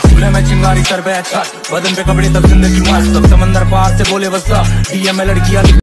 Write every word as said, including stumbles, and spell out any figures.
चूल्हे में चिंगारी सर पे अच्छा, बदन पे कपड़े तब जिंदगी मस्त, समंदर पार से बोले बस्ता, डीएम में लड़कियां